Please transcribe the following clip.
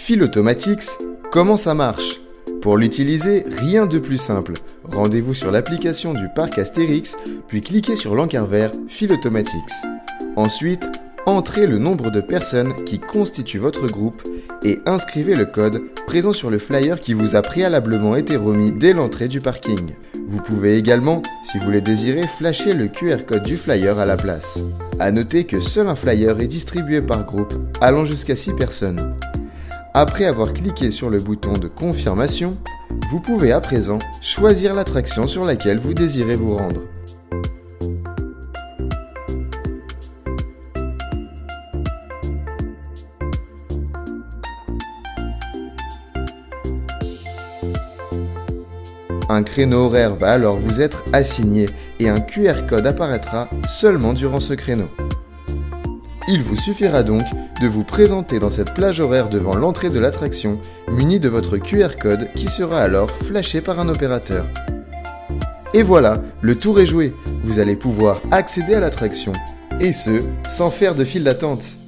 Philotomatix, comment ça marche? Pour l'utiliser, rien de plus simple. Rendez-vous sur l'application du parc Astérix, puis cliquez sur l'encart vert Philotomatix. Ensuite, entrez le nombre de personnes qui constituent votre groupe et inscrivez le code présent sur le flyer qui vous a préalablement été remis dès l'entrée du parking. Vous pouvez également, si vous le désirez, flasher le QR code du flyer à la place. A noter que seul un flyer est distribué par groupe, allant jusqu'à 6 personnes. Après avoir cliqué sur le bouton de confirmation, vous pouvez à présent choisir l'attraction sur laquelle vous désirez vous rendre. Un créneau horaire va alors vous être assigné et un QR code apparaîtra seulement durant ce créneau. Il vous suffira donc de vous présenter dans cette plage horaire devant l'entrée de l'attraction, muni de votre QR code qui sera alors flashé par un opérateur. Et voilà, le tour est joué, vous allez pouvoir accéder à l'attraction, et ce, sans faire de file d'attente.